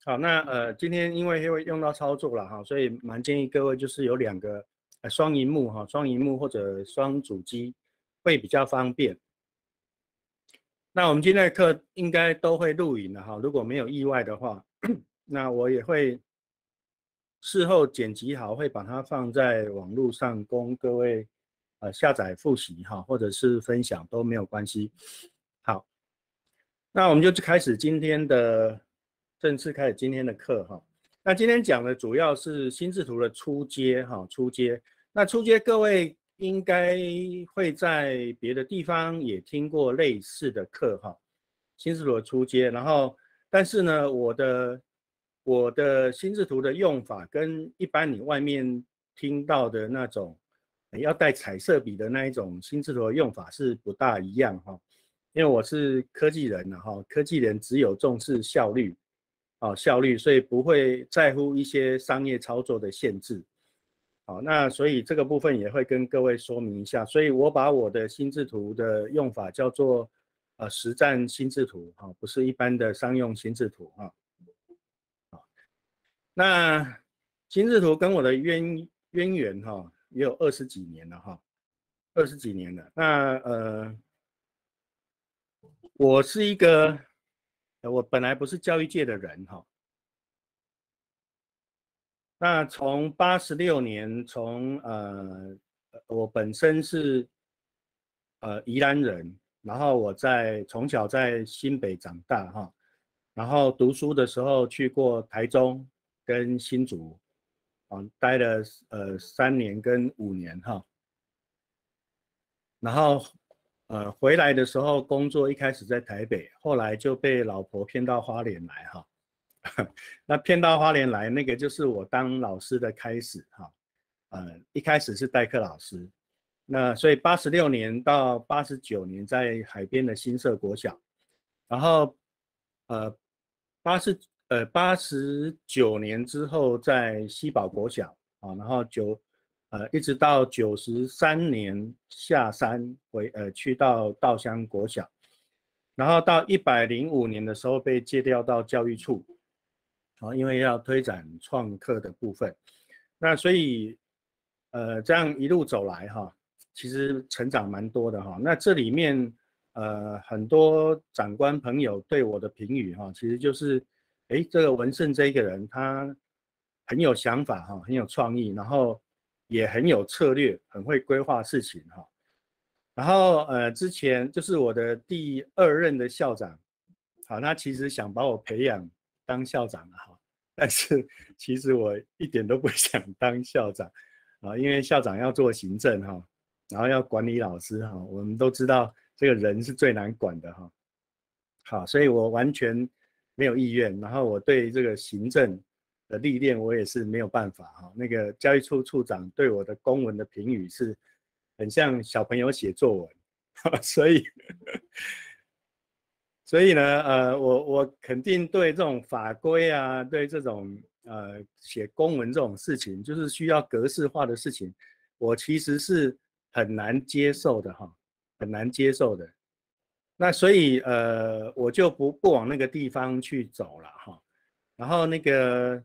好，那今天因为会用到操作了哈，所以蛮建议各位就是有两个双萤幕哈，双萤幕或者双主机会比较方便。那我们今天的课应该都会录影的哈，如果没有意外的话，那我也会事后剪辑好，会把它放在网络上供各位下载复习哈，或者是分享都没有关系。好，那我们就开始今天的正式开始今天的课哈。那今天讲的主要是心智图的初阶哈，初阶。那初阶各位应该会在别的地方也听过类似的课哈，心智图的初阶。然后，但是呢，我的心智图的用法跟一般你外面听到的那种要带彩色笔的那一种心智图的用法是不大一样哈。因为我是科技人哈，科技人只有重视效率，效率，所以不会在乎一些商业操作的限制。好，那所以这个部分也会跟各位说明一下。所以我把我的心智图的用法叫做实战心智图哈，不是一般的商用心智图哈。那心智图跟我的渊源哈，也有20几年了哈，20几年了。那我是一个，我本来不是教育界的人哈。那从86年，我本身是宜兰人，然后我从小在新北长大哈，然后读书的时候去过台中跟新竹，待了3年跟5年哈，然后回来的时候工作一开始在台北，后来就被老婆骗到花莲来哈。那骗到花莲来，那个就是我当老师的开始哈。一开始是代课老师，那所以86年到89年在海边的新社国小，然后89年之后在西堡国小啊，然后一直到93年下山去到稻香国小，然后到105年的时候被借调到教育处。因为要推展创客的部分，那所以这样一路走来哈，其实成长蛮多的哈。那这里面很多长官朋友对我的评语哈，其实就是这个文胜这一个人他很有想法哈，很有创意，然后也很有策略，很会规划事情哈。然后之前就是我的第2任的校长，好，他其实想把我培养当校长哈。但是其实我一点都不想当校长因为校长要做行政哈，然后要管理老师哈，我们都知道这个人是最难管的哈。好，所以我完全没有意愿，然后我对这个行政的历练我也是没有办法哈。那个教育处处长对我的公文的评语是很像小朋友写作文，所以呢，我肯定对这种法规啊，对这种写公文这种事情，就是需要格式化的事情，我其实是很难接受的哈，很难接受的。那所以我就不往那个地方去走了哈。然后那个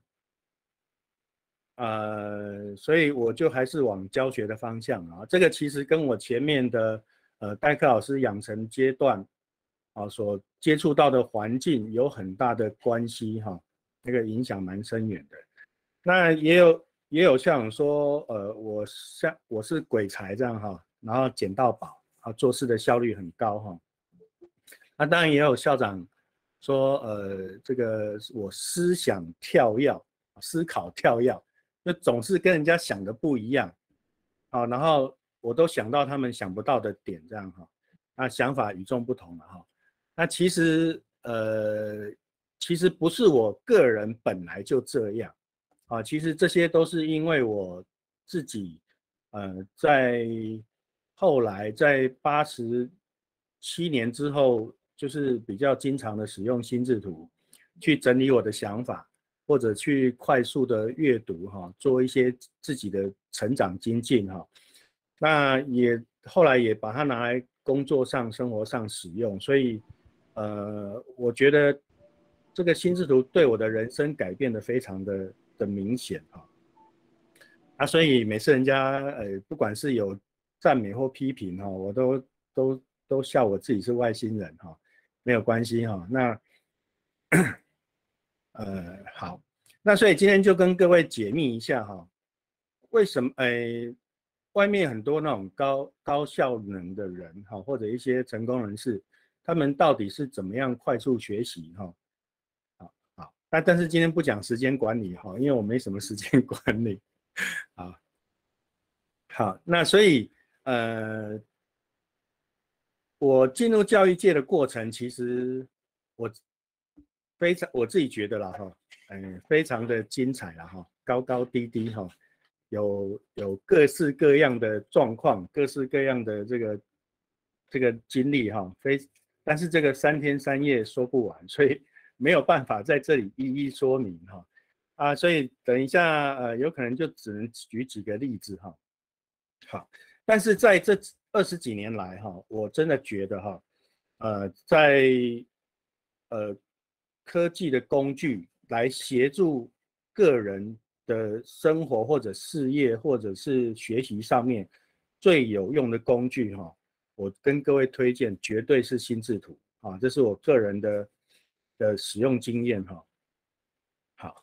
所以我就还是往教学的方向啊。这个其实跟我前面的代课老师养成阶段所接触到的环境有很大的关系哈，那个影响蛮深远的。那也有像说我是鬼才这样哈，然后捡到宝做事的效率很高哈。那当然也有校长说这个我思想跳跃，思考跳跃，就总是跟人家想的不一样然后我都想到他们想不到的点这样哈，那想法与众不同了哈。那其实不是我个人本来就这样其实这些都是因为我自己在后来在87年之后，就是比较经常的使用心智图去整理我的想法，或者去快速的阅读哈，做一些自己的成长精进哈。那后来也把它拿来工作上、生活上使用，所以我觉得这个心智图对我的人生改变的非常的明显所以每次人家不管是有赞美或批评我都笑我自己是外星人没有关系那好，那所以今天就跟各位解密一下为什么外面很多那种高效能的人或者一些成功人士，他们到底是怎么样快速学习好，但是今天不讲时间管理因为我没什么时间管理好，那所以我进入教育界的过程，其实我自己觉得啦非常的精彩啦高高低低有各式各样的状况，各式各样的这个经历但是这个3天3夜说不完，所以没有办法在这里一一说明所以等一下有可能就只能举几个例子好，但是在这20几年来我真的觉得在科技的工具来协助个人的生活或者事业或者是学习上面最有用的工具我跟各位推荐绝对是心智图这是我个人的使用经验好，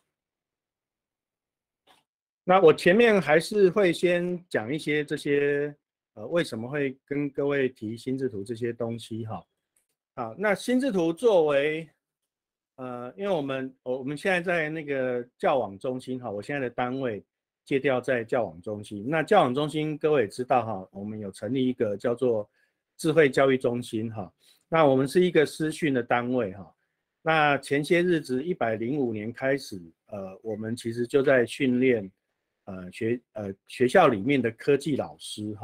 那我前面还是会先讲一些这些为什么会跟各位提心智图这些东西好，那心智图作为因为我们现在在那个教网中心我现在的单位借调在教网中心。那教网中心各位也知道我们有成立一个叫做智慧教育中心那我们是一个师训的单位那前些日子105年开始我们其实就在训练学校里面的科技老师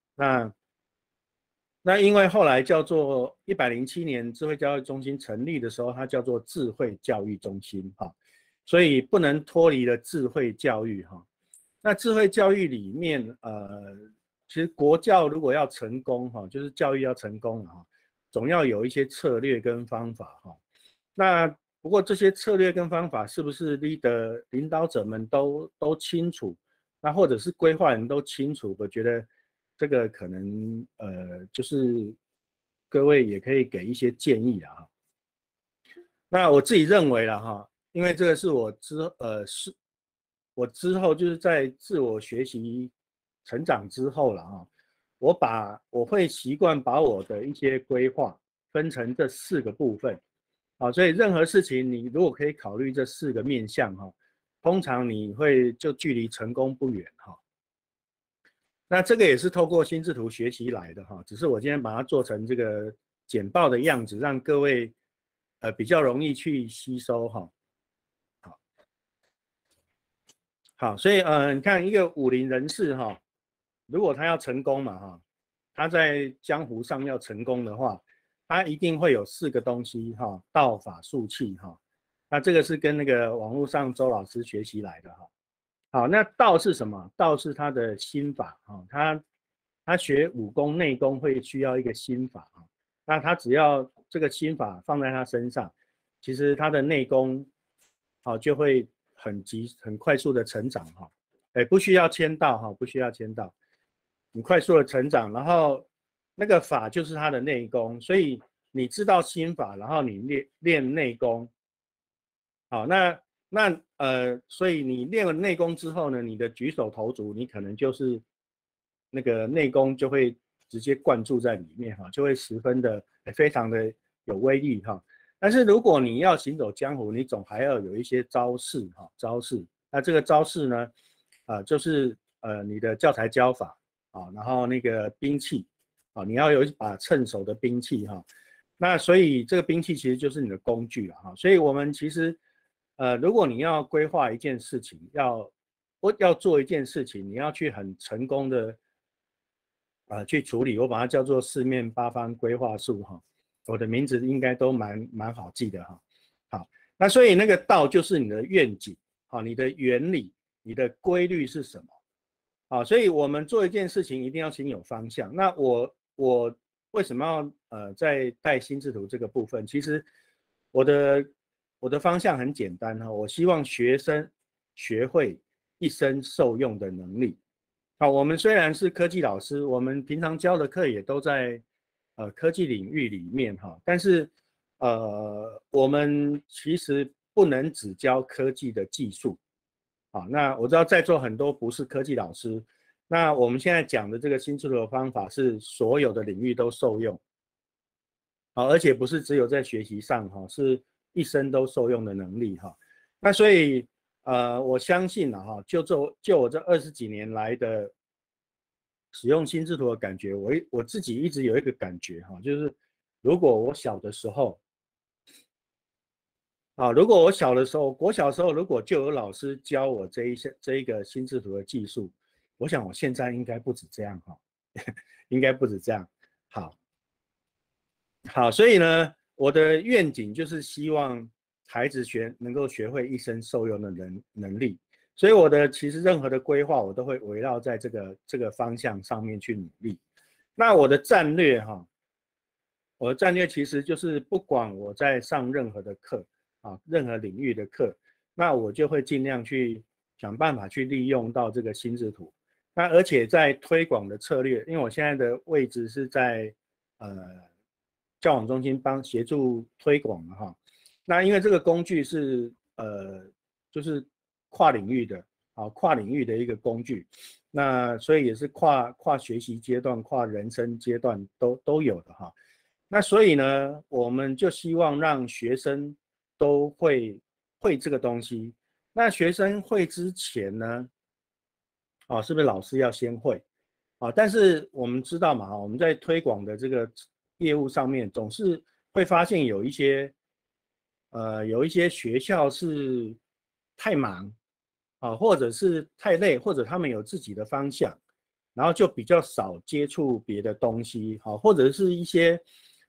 那因为后来叫做107年智慧教育中心成立的时候，它叫做智慧教育中心所以不能脱离了智慧教育那智慧教育里面其实国教如果要成功就是教育要成功总要有一些策略跟方法那不过这些策略跟方法是不是领导者们都清楚，那或者是规划人都清楚，我觉得这个可能就是各位也可以给一些建议那我自己认为因为这个是我之后就是在自我学习成长之后我会习惯把我的一些规划分成这4个部分所以任何事情你如果可以考虑这4个面向通常你会就距离成功不远那这个也是透过心智图学习来的只是我今天把它做成这个简报的样子，让各位比较容易去吸收好，所以你看一个武林人士如果他要成功嘛他在江湖上要成功的话，他一定会有4个东西道法术器那这个是跟那个网络上周老师学习来的好，那道是什么？道是他的心法他学武功内功会需要一个心法那他只要这个心法放在他身上，其实他的内功就会很快速的成长不需要签到不需要签到，很快速的成长，然后那个法就是他的内功，所以你知道心法，然后你练内功好，所以你练了内功之后呢，你的举手投足，你可能就是那个内功就会直接灌注在里面就会十分的非常的有威力但是如果你要行走江湖，你总还要有一些招式招式。那这个招式呢，就是你的教材教法然后那个兵器你要有一把趁手的兵器那所以这个兵器其实就是你的工具了所以我们其实如果你要规划一件事情，要做一件事情，你要去很成功的去处理，我把它叫做四面八方规划术我的名字应该都蛮好记的好，那所以那个道就是你的愿景你的原理，你的规律是什么所以我们做一件事情一定要先有方向。那我为什么要在带心智图这个部分？其实我的我的方向很简单哈，我希望学生学会一生受用的能力。好，我们虽然是科技老师，我们平常教的课也都在科技领域里面哈，但是我们其实不能只教科技的技术。好，那我知道在座很多不是科技老师，那我们现在讲的这个心智图的方法是所有的领域都受用。好，而且不是只有在学习上哈，是一生都受用的能力哈。那所以我相信了哈，就我这20几年来的使用心智图的感觉，我自己一直有一个感觉哈，就是如果我小的时候，如果我小的时候，国小的时候，如果就有老师教我这一个心智图的技术，我想我现在应该不止这样哈，应该不止这样。好，所以呢，我的愿景就是希望孩子能够学会一生受用的能力，所以我的其实任何的规划我都会围绕在这个方向上面去努力。那我的战略哈，我的战略其实就是不管我在上任何的课任何领域的课，那我就会尽量去想办法去利用到这个心智图。那而且在推广的策略，因为我现在的位置是在教网中心协助推广的哈。那因为这个工具是就是跨领域的跨领域的一个工具，那所以也是跨学习阶段、跨人生阶段都有的哈。那所以呢，我们就希望让学生都会这个东西。那学生会之前呢，是不是老师要先会？但是我们知道嘛，我们在推广的这个业务上面，总是会发现有一些学校是太忙或者是太累，或者他们有自己的方向，然后就比较少接触别的东西，或者是一些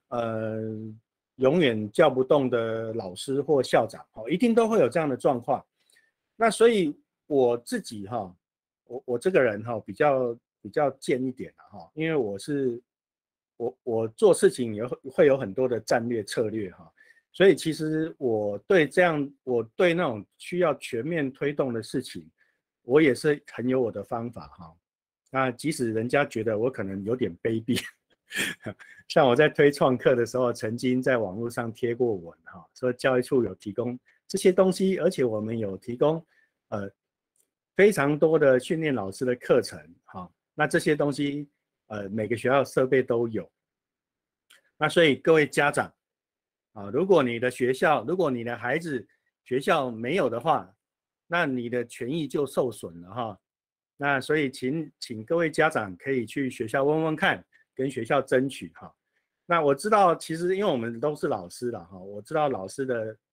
永远叫不动的老师或校长，一定都会有这样的状况。那所以我自己我这个人比较贱一点因为我做事情也会有很多的战略策略所以其实我对那种需要全面推动的事情，我也是很有我的方法那即使人家觉得我可能有点卑鄙，像我在推创客的时候，曾经在网络上贴过文说教育处有提供这些东西，而且我们有提供非常多的训练老师的课程那这些东西每个学校设备都有。那所以各位家长如果你的学校，如果你的孩子学校没有的话，那你的权益就受损了那所以请各位家长可以去学校问问看，跟学校争取那我知道，其实因为我们都是老师了我知道老师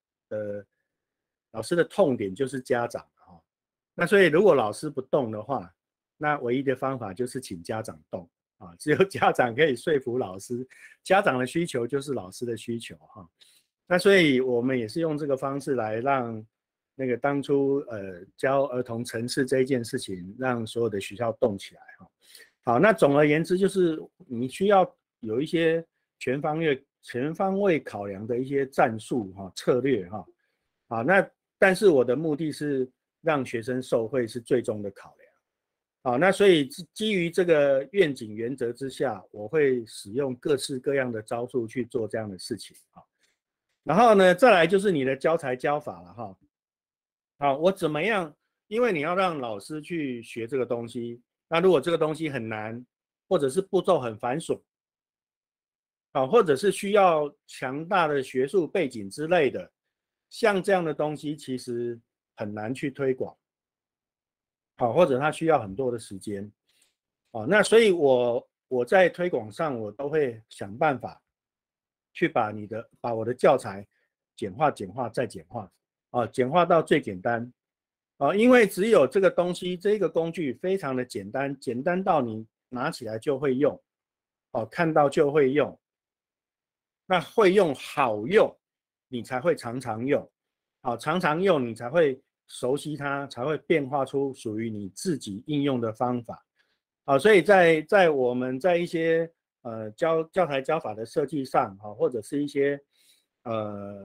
的痛点就是家长那所以如果老师不动的话，那唯一的方法就是请家长动只有家长可以说服老师，家长的需求就是老师的需求那所以我们也是用这个方式来让那个当初教儿童程式这一件事情，让所有的学校动起来好，那总而言之就是你需要有一些全方位考量的一些战术策略那但是我的目的是让学生受惠是最终的考量。那所以基于这个愿景原则之下，我会使用各式各样的招数去做这样的事情然后呢，再来就是你的教材教法了我怎么样？因为你要让老师去学这个东西，那如果这个东西很难，或者是步骤很繁琐或者是需要强大的学术背景之类的，像这样的东西其实很难去推广或者它需要很多的时间那所以我在推广上，我都会想办法去把我的教材简化再简化简化到最简单因为只有这个东西这个工具非常的简单到你拿起来就会用看到就会用，那会用好用，你才会常常用常常用你才会熟悉它，才会变化出属于你自己应用的方法所以在我们在一些教材教法的设计上或者是一些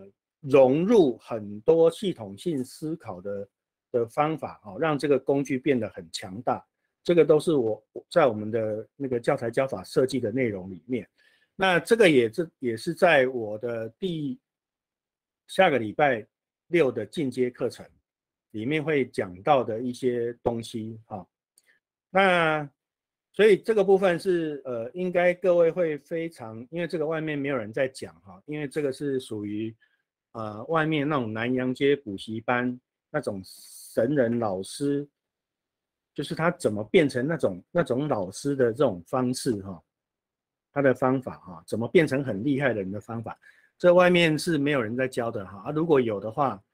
融入很多系统性思考的方法，让这个工具变得很强大。这个都是我在我们的那个教材教法设计的内容里面。那这个也是在我的下个礼拜6的进阶课程里面会讲到的一些东西哈。那所以这个部分是应该各位会非常，因为这个外面没有人在讲哈，因为这个是属于外面那种南洋街补习班那种神人老师，就是他怎么变成那种老师的这种方式哈，他的方法哈，怎么变成很厉害的人的方法，这外面是没有人在教的哈。如果有的话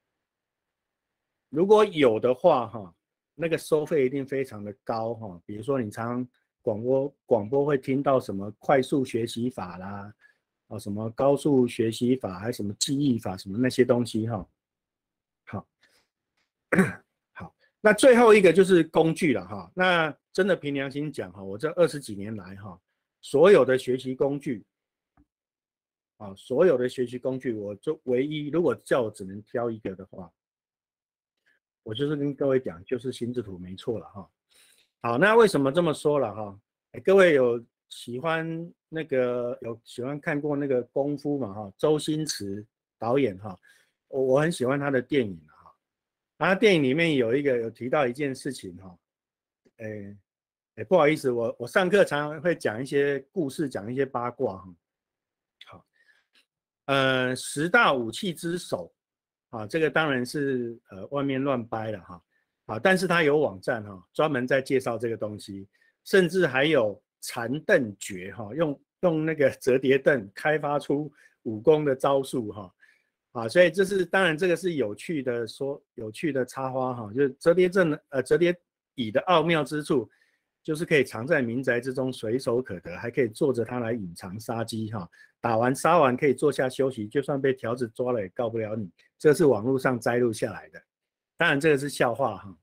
哈，那个收费一定非常的高哈。比如说你常广播会听到什么快速学习法啦，什么高速学习法，还什么记忆法，什么那些东西哈。好，好，那最后一个就是工具了哈。那真的凭良心讲哈，我这20几年来哈，所有的学习工具，所有的学习工具，我就唯一如果叫我只能挑一个的话，我就是跟各位讲，就是心智图没错了哈。好，那为什么这么说了哈？各位有喜欢看过那个功夫嘛哈？周星驰导演哈，我很喜欢他的电影哈。他电影里面有提到一件事情哈，不好意思，我上课常常会讲一些故事，讲一些八卦哈。好，10大武器之首。这个当然是外面乱掰了哈，但是他有网站哈，专门在介绍这个东西，甚至还有缠凳诀哈，用那个折叠凳开发出武功的招数哈，所以当然这个是有趣的插花哈，就是折叠椅的奥妙之处，就是可以藏在民宅之中，随手可得，还可以坐着它来隐藏杀机哈。杀完可以坐下休息，就算被条子抓了也告不了你。这是网络上摘录下来的，当然这个是笑话哈。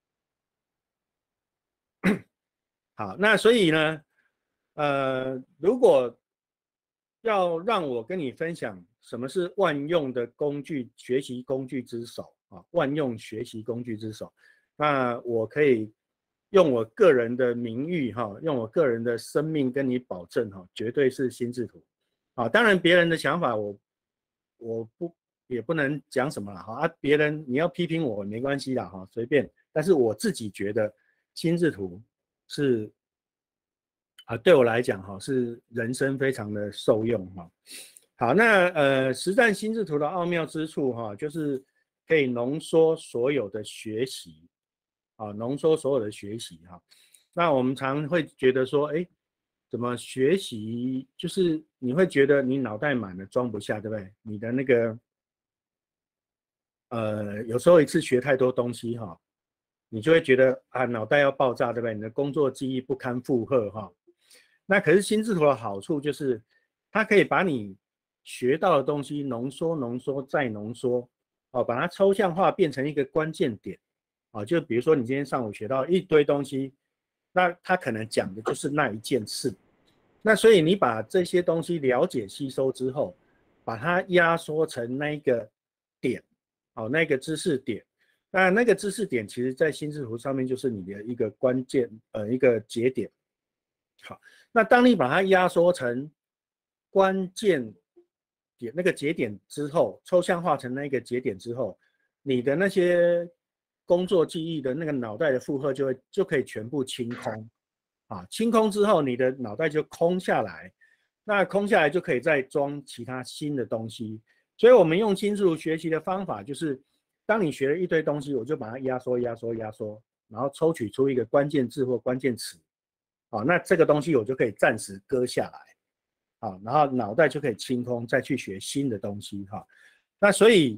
好，那所以呢，如果要让我跟你分享什么是万用的学习工具之首万用学习工具之首，那我可以用我个人的名誉用我个人的生命跟你保证绝对是心智图当然别人的想法我也不能讲什么了别人你要批评我没关系啦随便，但是我自己觉得心智图是对我来讲是人生非常的受用好，那实战心智图的奥妙之处就是可以浓缩所有的学习浓缩所有的学习那我们常会觉得说怎么学习就是你会觉得你脑袋满了装不下，对不对？你的那个有时候一次学太多东西你就会觉得脑袋要爆炸，对不对？你的工作记忆不堪负荷那可是心智图的好处就是它可以把你学到的东西浓缩再浓缩把它抽象化变成一个关键点就比如说你今天上午学到一堆东西，那它可能讲的就是那一件事。那所以你把这些东西了解吸收之后，把它压缩成那个点那个知识点。那个知识点其实在心智图上面就是你的一个关键一个节点。好，那当你把它压缩成关键点那个节点之后，抽象化成那个节点之后，你的那些工作记忆的那个脑袋的负荷就可以全部清空清空之后，你的脑袋就空下来，那空下来就可以再装其他新的东西。所以我们用心智图学习的方法就是，当你学了一堆东西，我就把它压缩，然后抽取出一个关键字或关键词那这个东西我就可以暂时搁下来然后脑袋就可以清空，再去学新的东西那所以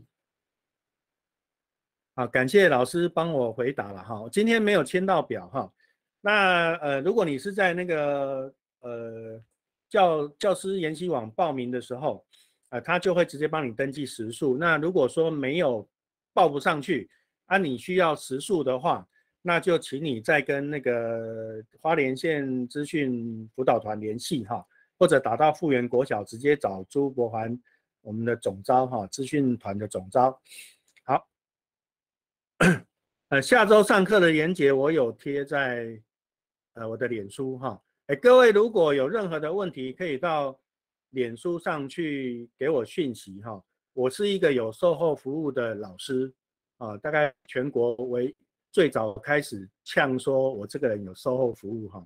感谢老师帮我回答了今天没有签到表那如果你是在那个教师研习网报名的时候他就会直接帮你登记时数。那如果说没有报不上去你需要时数的话，那就请你再跟那个花莲县资讯辅导团联系或者打到富源国小直接找朱博环我们的总召哈，资讯团的总召。好，下周上课的连结我有贴在我的脸书哈。各位如果有任何的问题，可以到脸书上去给我讯息哈。我是一个有售后服务的老师啊，大概全国最早开始呛说我这个人有售后服务哈。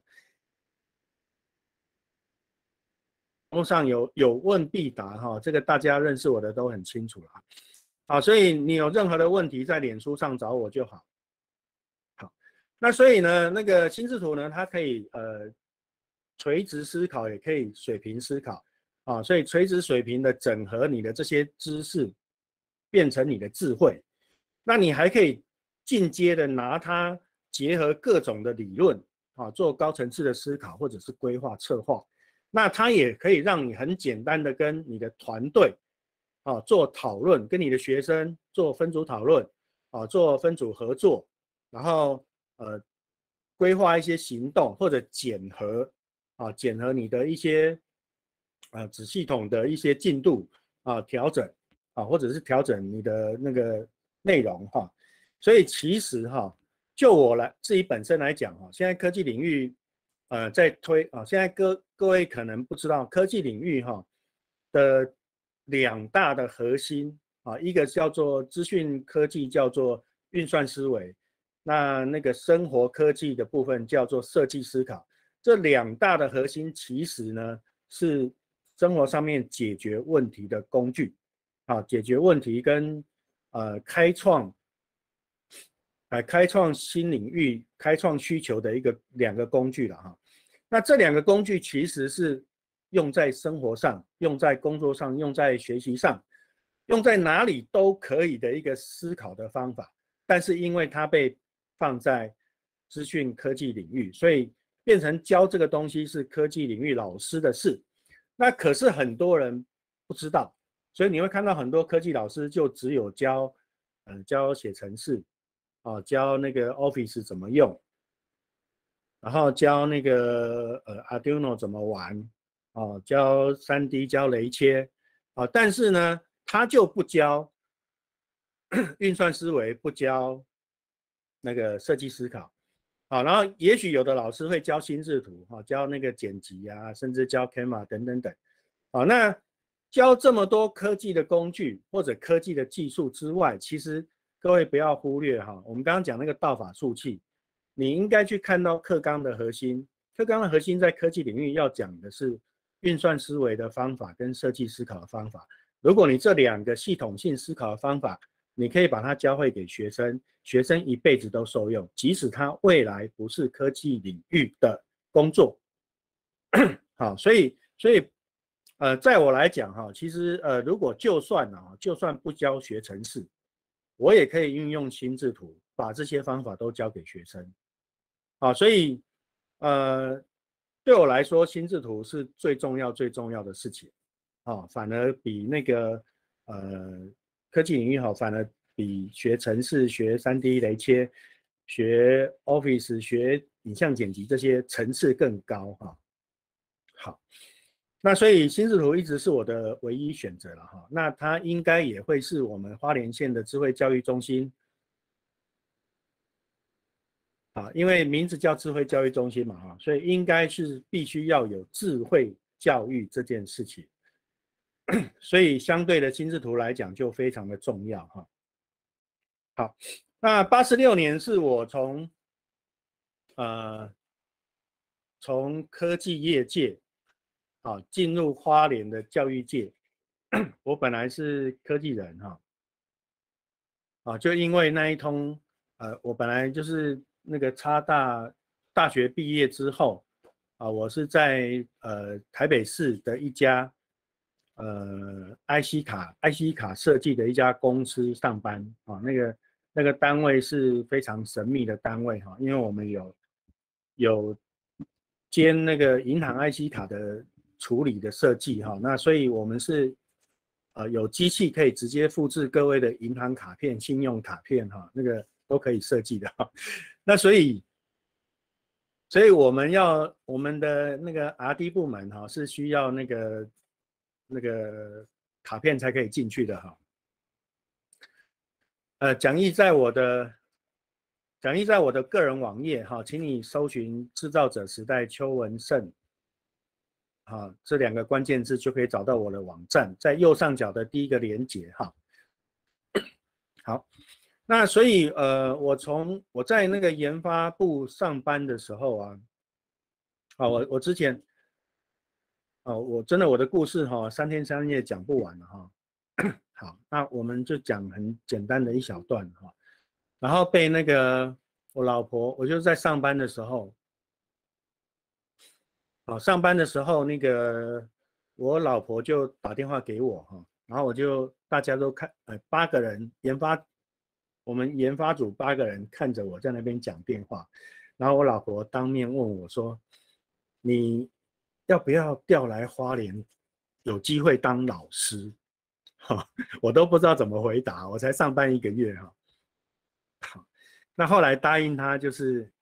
网络上有问必答哈，这个大家认识我的都很清楚了。好，所以你有任何的问题在脸书上找我就好。好，那所以呢，那个心智图呢，它可以垂直思考，也可以水平思考啊。所以垂直水平的整合你的这些知识，变成你的智慧。那你还可以进阶的拿它结合各种的理论啊，做高层次的思考或者是规划策划。那它也可以让你很简单的跟你的团队啊做讨论，跟你的学生做分组讨论啊，做分组合作，然后规划一些行动或者检核啊，检核你的一些子系统的一些进度啊调整啊，或者是调整你的那个内容哈。所以其实哈，就我自己本身来讲哈，现在科技领域在推啊，现在各位可能不知道，科技领域哈的2大的核心啊，一个叫做资讯科技，叫做运算思维，那个生活科技的部分叫做设计思考。这2大的核心其实呢是生活上面解决问题的工具啊，解决问题跟开创新领域、开创需求的2个工具了哈。那这2个工具其实是用在生活上、用在工作上、用在学习上、用在哪里都可以的一个思考的方法。但是因为它被放在资讯科技领域，所以变成教这个东西是科技领域老师的事。那可是很多人不知道，所以你会看到很多科技老师就只有教写程式啊，教那个 Office 怎么用，然后教那个Arduino 怎么玩哦，教3D 教雷切啊，但是呢他就不教运算思维，不教那个设计思考啊，然后也许有的老师会教心智图啊，教那个剪辑啊，甚至教 Canva 等等等啊。那教这么多科技的工具或者科技的技术之外，其实各位不要忽略哈，我们刚刚讲那个道法术器，你应该去看到课纲的核心。课纲的核心在科技领域要讲的是运算思维的方法跟设计思考的方法。如果你这2个系统性思考的方法，你可以把它教会给学生，学生一辈子都受用，即使他未来不是科技领域的工作。好，所以在我来讲哈，其实如果就算不教学程式，我也可以运用心智图把这些方法都教给学生。好，所以对我来说，心智图是最重要的事情啊，反而比那个科技领域好，反而比学程式、学3D 雷切、学 Office、学影像剪辑这些层次更高哈。好，那所以心智图一直是我的唯一选择了哈。那它应该也会是我们花莲县的智慧教育中心啊，因为名字叫智慧教育中心嘛哈，所以应该是必须要有智慧教育这件事情。所以相对的心智图来讲就非常的重要哈。好，那86年是我从科技业界啊进入花莲的教育界。我本来是科技人哈，就因为那一通我本来就是那个大学毕业之后啊，我是在台北市的一家IC 卡设计的一家公司上班啊，那个单位是非常神秘的单位哈，因为我们有兼那个银行 IC 卡的处理的设计哈，那所以我们是有机器可以直接复制各位的银行卡片、信用卡片哈，那个都可以设计的哈，那所以我们的那个 RD 部门哈是需要那个卡片才可以进去的哈。讲义在我的个人网页哈，请你搜寻制造者时代邱文胜，这2个关键字就可以找到我的网站，在右上角的第1个连结哈。好，那所以我在那个研发部上班的时候啊，我之前我真的我的故事3天3夜讲不完了哈。好，那我们就讲很简单的一小段哈。然后被那个我老婆，我就在上班的时候，上班的时候那个我老婆就打电话给我哈，然后大家都看8个人我们研发组8个人看着我在那边讲电话，然后我老婆当面问我说：“你要不要调来花莲，有机会当老师？”我都不知道怎么回答，我才上班1个月哈。那后来答应他就是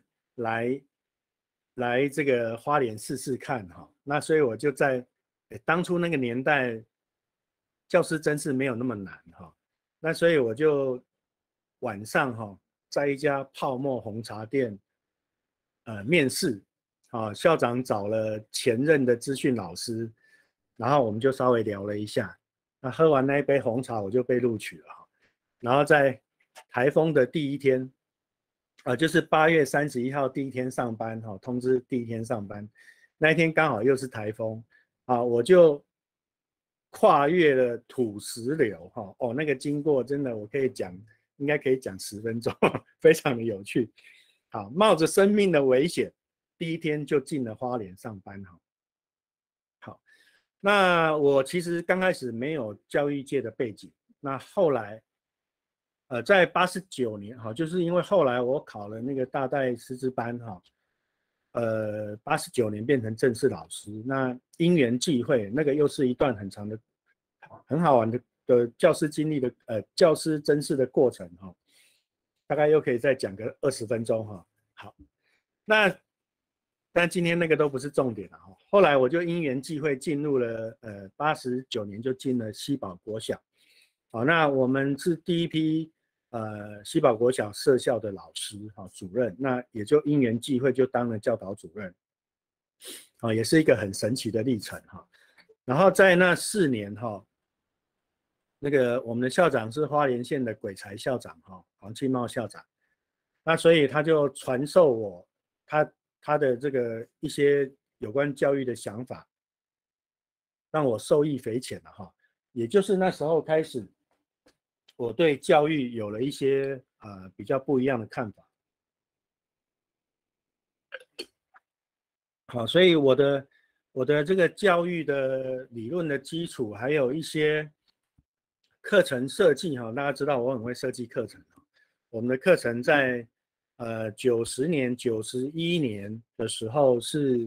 来这个花莲试试看哈。那所以我就在当初那个年代，教师甄试没有那么难哈。那所以我就晚上在一家泡沫红茶店面试，校长找了前任的资讯老师，然后我们就稍微聊了一下。那喝完那一杯红茶，我就被录取了哈。然后在台风的第1天，就是8月31号第1天上班哈，通知第1天上班，那一天刚好又是台风我就跨越了土石流哈。那个经过真的我可以讲，应该可以讲10分钟，非常的有趣。好，冒着生命的危险，第1天就进了花莲上班哈。好，那我其实刚开始没有教育界的背景，那后来在89年就是因为后来我考了那个大代师资班89年变成正式老师，那因缘际会，那个又是一段很长的很好玩的教师经历的教师甄试的过程大概又可以再讲个20分钟好，但今天那个都不是重点了后来我就因缘际会进入了89年就进了西堡国小。那我们是第1批西堡国小社校的老师主任，那也就因缘际会就当了教导主任也是一个很神奇的历程然后在那4年那个我们的校长是花莲县的鬼才校长黄庆茂校长，那所以他就传授我他的这个一些有关教育的想法，让我受益匪浅了也就是那时候开始，我对教育有了一些比较不一样的看法。好，所以我的这个教育的理论的基础，还有一些课程设计大家知道我很会设计课程我们的课程在90年、91年的时候是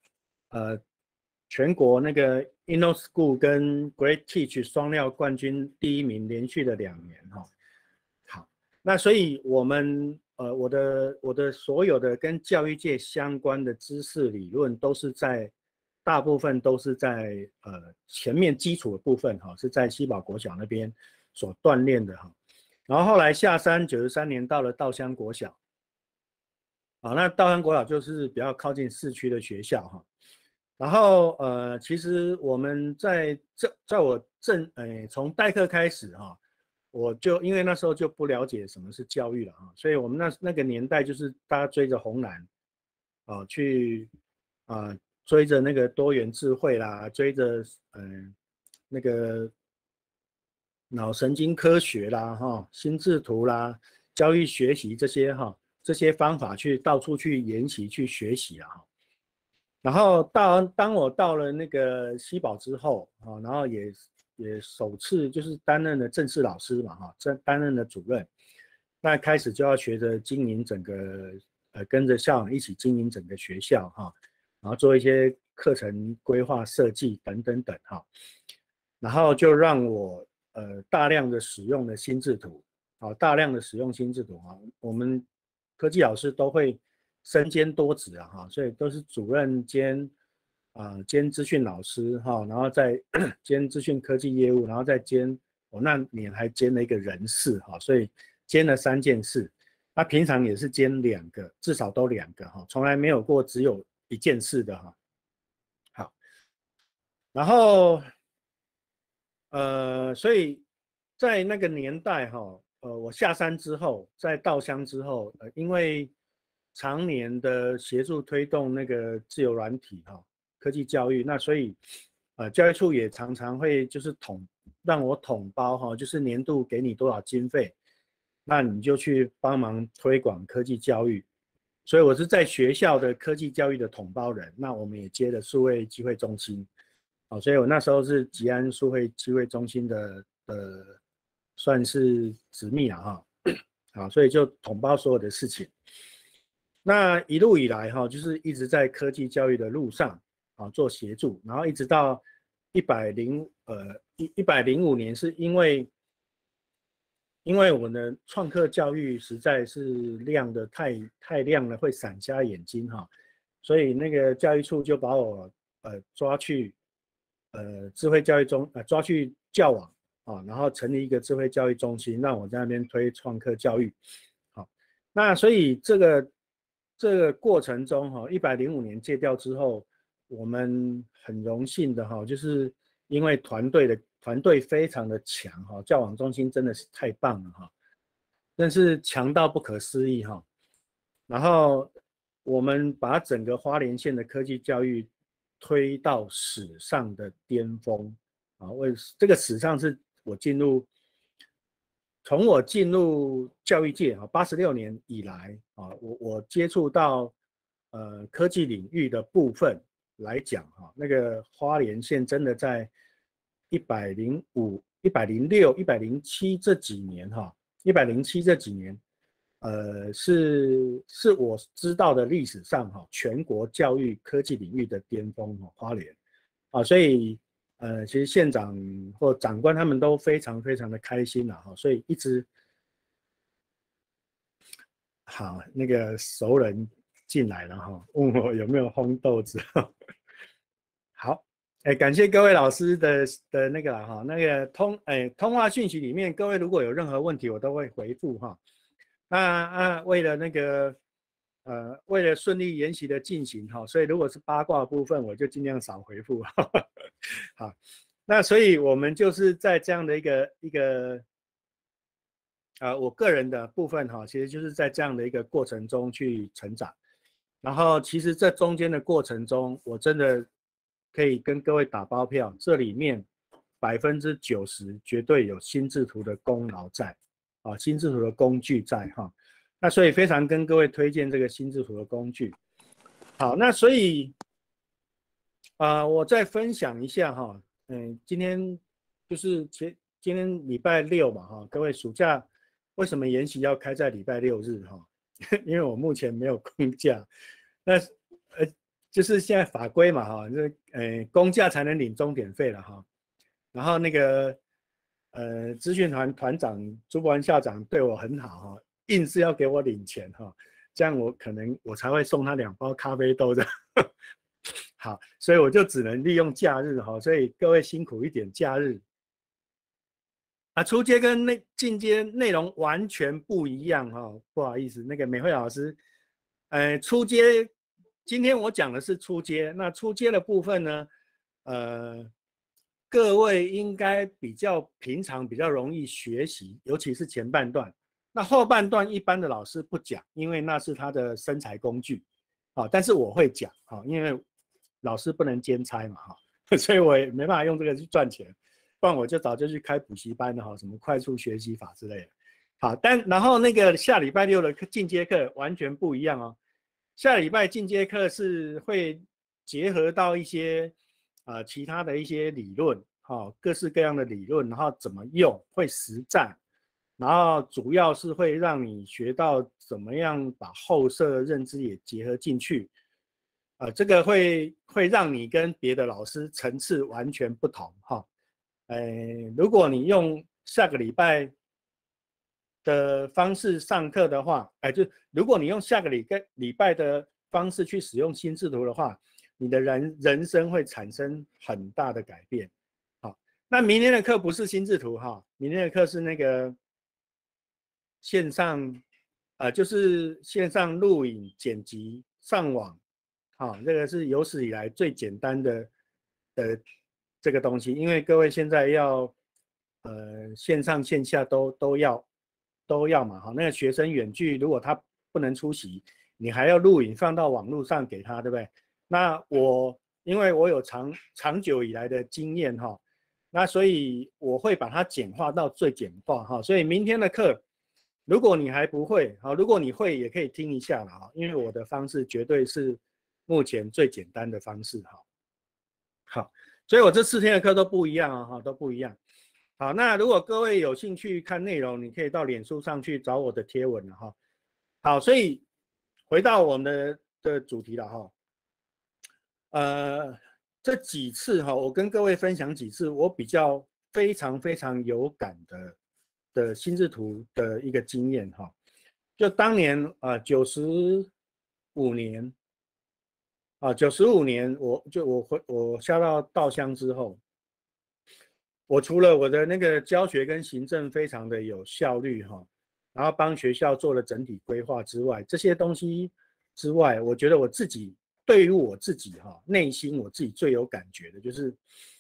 全国那个 InnoSchool 跟 Great Teach 双料冠军第1名，连续的2年好，那所以我们我的所有的跟教育界相关的知识理论大部分都是在前面基础的部分是在西堡国小那边所锻炼的然后后来下山93年到了稻香国小那稻香国小就是比较靠近市区的学校然后其实我们在我从代课开始我就因为那时候就不了解什么是教育了所以我们那个年代就是大家追着红蓝去追着那个多元智慧啦，追着那个脑神经科学啦心智图啦，教育学习这些方法去到处去研习去学习然后当我到了那个西堡之后然后也首次就是担任了正式老师嘛担任了主任，那开始就要学着经营整个跟着校长一起经营整个学校然后做一些课程规划设计等等等然后就让我大量的使用了心智图大量的使用心智图我们科技老师都会身兼多职所以都是主任兼兼资讯老师哈，然后再兼资讯科技业务，然后再兼我那年还兼了一个人事哈，所以兼了3件事。那平常也是兼2个，至少都2个哈，从来没有过只有1件事的哈。好，然后所以在那个年代哈，我下山之后，在稻香之后，因为常年的协助推动那个自由软体哈科技教育，那所以教育处也常常会就是让我统包哈，就是年度给你多少经费，那你就去帮忙推广科技教育。所以我是在学校的科技教育的统包人，那我们也接了数位机会中心。所以我那时候是吉安数位机会中心的算是执秘了哈，所以就统包所有的事情。那一路以来哈，就是一直在科技教育的路上做协助，然后一直到105年，是因为我们的创客教育实在是亮的太亮了，会闪瞎眼睛哈，所以那个教育处就把我抓去智慧教育抓去教网然后成立一个智慧教育中心，让我在那边推创客教育。好，那所以这个过程中105年借调之后，我们很荣幸的就是因为团队非常的强教网中心真的是太棒了真是强到不可思议然后我们把整个花莲县的科技教育推到史上的巅峰这个史上是从我进入教育界86年以来我接触到科技领域的部分来讲那个花莲县真的在105、106、107这几年107这几年是我知道的历史上全国教育科技领域的巅峰花莲所以其实县长或长官他们都非常非常的开心所以一直好那个熟人进来了问我有没有烘豆子好感谢各位老师的那个那个通话讯息里面，各位如果有任何问题我都会回复为了那个为了顺利研习的进行所以如果是八卦的部分我就尽量少回复好，那所以我们就是在这样的一个我个人的部分其实就是在这样的一个过程中去成长，然后其实这中间的过程中，我真的可以跟各位打包票，这里面90%绝对有心智图的功劳在心智图的工具在那所以非常跟各位推荐这个心智图的工具。好，那所以我再分享一下今天就是今天礼拜6嘛各位暑假为什么研习要开在礼拜6日因为我目前没有公假，那就是现在法规嘛公假才能领钟点费了然后那个资讯团团长朱伯文校长对我很好硬是要给我领钱这样我才会送他2包咖啡豆的好，所以我就只能利用假日所以各位辛苦一点，假日初阶跟进阶内容完全不一样不好意思，那个美惠老师初阶今天我讲的是初阶，那初阶的部分呢各位应该平常比较容易学习，尤其是前半段，那后半段一般的老师不讲，因为那是他的生财工具但是我会讲因为老师不能兼差嘛所以我也没办法用这个去赚钱，不然我就早就去开补习班了什么快速学习法之类的好，然后那个下礼拜6的进阶课完全不一样下礼拜进阶课是会结合到一些其他的一些理论各式各样的理论，然后怎么用，会实战，然后主要是会让你学到怎么样把后设认知也结合进去这个会让你跟别的老师层次完全不同如果你用下个礼拜的方式上课的话就如果你用下个礼拜的方式去使用心智图的话， 你的人生会产生很大的改变。好，那明天的课不是心智图哈，明天的课是那个线上，就是线上录影剪辑上网，好，这个是有史以来最简单的这个东西，因为各位现在要线上线下都要嘛，好，那个学生远距如果他不能出席，你还要录影放到网络上给他，对不对？那因为我有长久以来的经验哈，那所以我会把它简化到最简化哈，所以明天的课，如果你还不会，好，如果你会也可以听一下啦，因为我的方式绝对是目前最简单的方式哈。好，所以我这4天的课都不一样啊，都不一样。好，那如果各位有兴趣看内容，你可以到脸书上去找我的贴文了哈。好，所以回到我们的主题了哈。这几次哈，我跟各位分享几次我比较非常有感的心智图的一个经验哈。就当年95年95年，我下到稻香之后，我除了我的那个教学跟行政非常的有效率哈，然后帮学校做了整体规划之外，这些东西之外，我觉得我自己对于我自己哈，内心我自己最有感觉的就是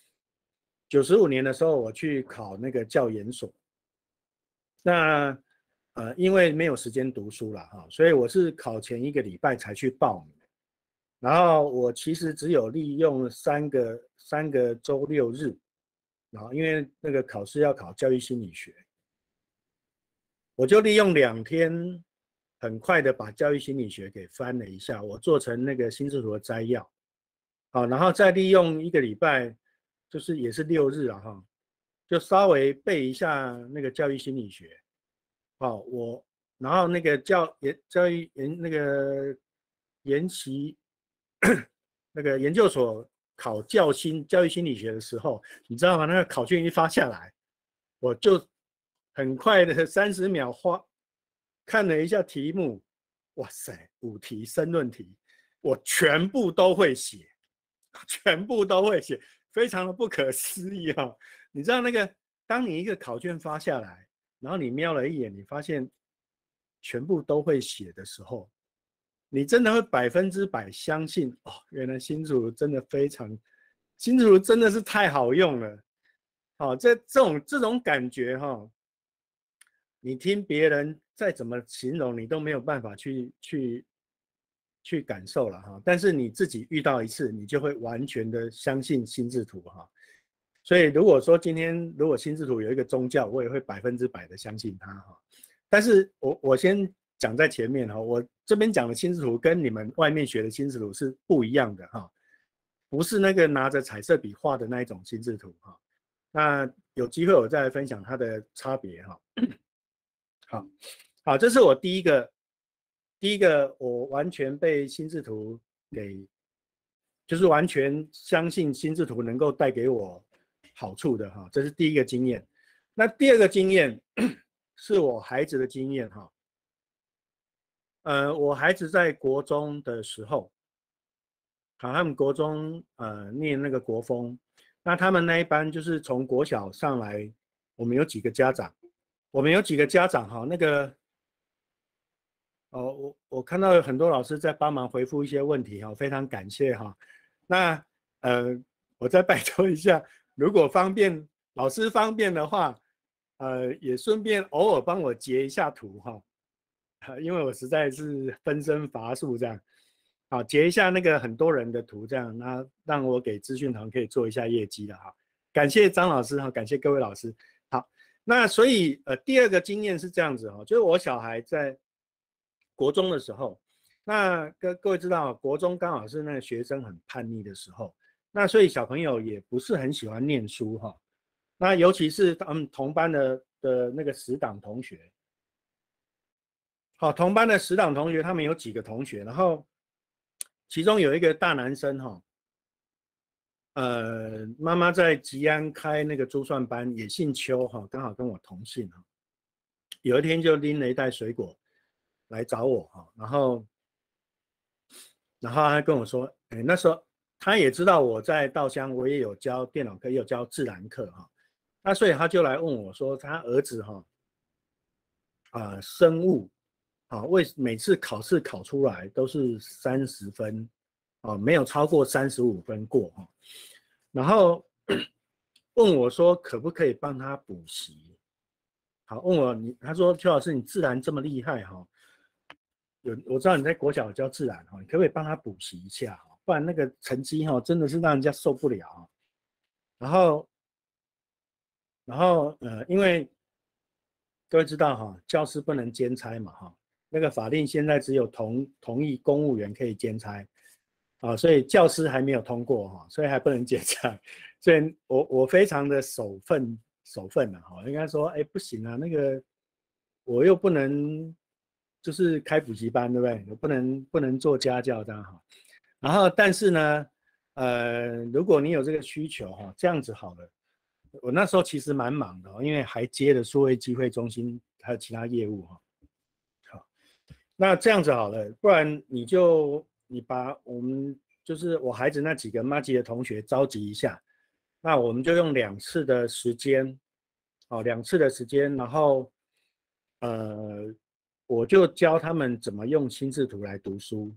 95年的时候，我去考那个教研所，那因为没有时间读书了哈，所以我是考前1个礼拜才去报名。然后我其实只有利用3个周6日，然后因为那个考试要考教育心理学，我就利用2天，很快的把教育心理学给翻了一下，我做成那个心智图的摘要，好，然后再利用1个礼拜，就是也是6日啊哈，就稍微背一下那个教育心理学，好，然后那个教育那个研习那个研究所考教育心理学的时候，你知道吗？那个考卷一发下来，我就很快的30秒看了一下题目，哇塞，5题申论题，我全部都会写，全部都会写，非常的不可思议啊！你知道那个，当你一个考卷发下来，然后你瞄了一眼，你发现全部都会写的时候，你真的会100%相信哦，原来心智图真的心智图真的是太好用了。好，这种感觉哈，你听别人再怎么形容，你都没有办法去感受了哈。但是你自己遇到一次，你就会完全的相信心智图哈。所以如果说今天如果心智图有一个宗教，我也会100%的相信它哈。但是我先讲在前面哈，我这边讲的心智图跟你们外面学的心智图是不一样的哈，不是那个拿着彩色笔画的那一种心智图哈。那有机会我再来分享它的差别哈。好，这是我第一个我完全被心智图就是完全相信心智图能够带给我好处的哈，这是第一个经验。那第2个经验是我孩子的经验哈。我孩子在国中的时候，好，他们国中念那个国风，那他们那一班就是从国小上来，我们有几个家长哈，那个我看到有很多老师在帮忙回复一些问题哈，非常感谢哈。那我再拜托一下，如果老师方便的话，也顺便偶尔帮我截一下图哈，因为我实在是分身乏术这样。好，截一下那个很多人的图这样，那让我给资讯团可以做一下业绩了哈。感谢张老师哈，感谢各位老师。好，那所以第2个经验是这样子哈，就是我小孩在国中的时候，那各位知道，国中刚好是那个学生很叛逆的时候，那所以小朋友也不是很喜欢念书哈。那尤其是他们同班的那个死党同学，好，同班的死党同学，他们有几个同学，然后其中有一个大男生哈，妈妈在吉安开那个珠算班，也姓邱哈，刚好跟我同姓哈。有一天就拎了一袋水果来找我哈，然后他跟我说，那时候他也知道我在稻香，我也有教电脑课，也有教自然课哈。那所以他就来问我说，他儿子哈生物每次考试考出来都是30分没有超过35分过哈。然后问我说可不可以帮他补习？好，问我他说邱老师你自然这么厉害哈，我知道你在国小教自然哈，你可不可以帮他补习一下哈？不然那个成绩哈真的是让人家受不了。然后因为各位知道哈，教师不能兼差嘛哈，那个法令现在只有同意公务员可以兼差所以教师还没有通过哈，所以还不能兼差，所以我非常的守分了哈，应该说不行啊，那个我又不能就是开补习班对不对？我不能做家教这样哈，然后但是呢如果你有这个需求哈，这样子好了。我那时候其实蛮忙的因为还接了数位机会中心还有其他业务好，那这样子好了，不然你把我们就是我孩子那几个麻吉的同学召集一下，那我们就用2次的时间，2次的时间，然后我就教他们怎么用心智图来读书。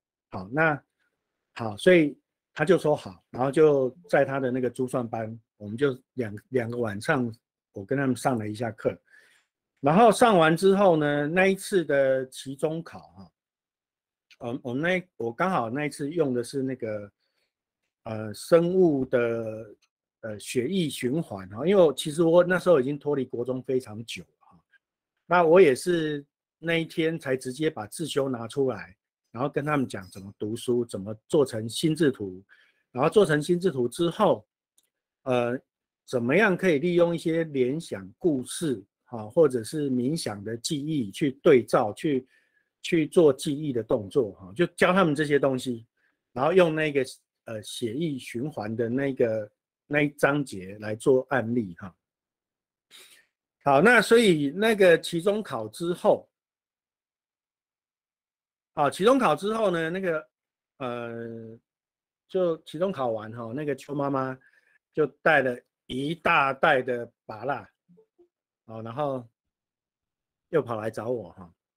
好，所以他就说好，然后就在他的那个珠算班，我们就两个晚上，我跟他们上了一下课，然后上完之后呢，那一次的期中考我刚好那一次用的是那个生物的血液循环因为其实我那时候已经脱离国中非常久了那我也是那一天才直接把自修拿出来。然后跟他们讲怎么读书，怎么做成心智图，然后做成心智图之后，怎么样可以利用一些联想故事或者是冥想的记忆去对照，去做记忆的动作就教他们这些东西，然后用那个血液循环的那一章节来做案例好，那所以那个期中考之后。期中考之后呢，那个就期中考完那个邱妈妈就带了一大袋的芭乐然后又跑来找我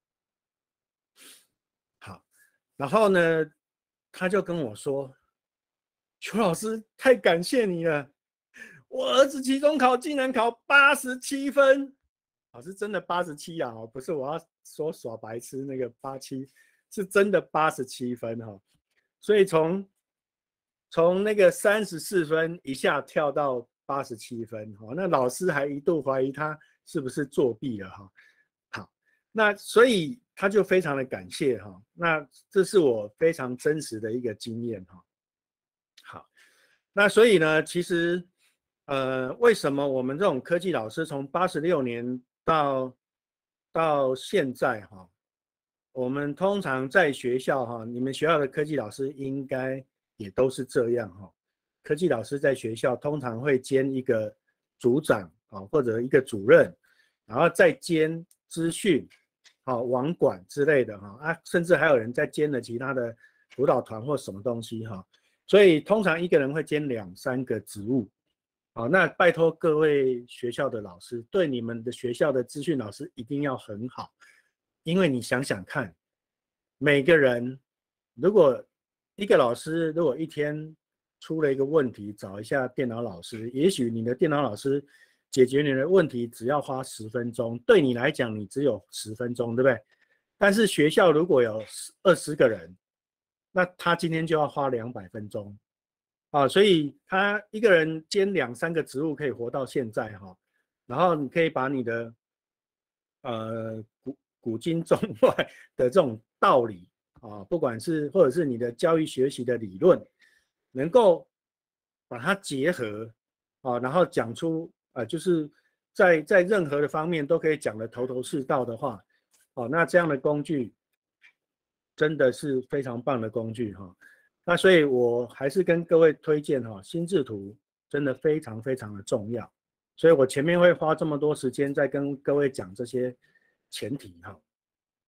好，然后呢，他就跟我说，邱老师太感谢你了，我儿子期中考竟然考87分，是真的87啊，不是我要说耍白痴那个87。是真的87分所以从那个34分一下跳到87分那老师还一度怀疑他是不是作弊了好，那所以他就非常的感谢那这是我非常真实的一个经验好，那所以呢，其实为什么我们这种科技老师从86年到现在我们通常在学校你们学校的科技老师应该也都是这样科技老师在学校通常会兼一个组长或者一个主任，然后再兼资讯网管之类的甚至还有人在兼了其他的辅导团或什么东西所以通常一个人会兼2、3个职务那拜托各位学校的老师，对你们的学校的资讯老师一定要很好。因为你想想看，每个人如果一个老师如果一天出了一个问题，找一下电脑老师，也许你的电脑老师解决你的问题只要花10分钟，对你来讲你只有10分钟，对不对？但是学校如果有20个人，那他今天就要花200分钟所以他一个人兼2、3个职务可以活到现在然后你可以把你的古今中外的这种道理不管是或者是你的教育学习的理论，能够把它结合然后讲出就是在任何的方面都可以讲得头头是道的话那这样的工具真的是非常棒的工具那所以我还是跟各位推荐心智图真的非常非常的重要，所以我前面会花这么多时间在跟各位讲这些前提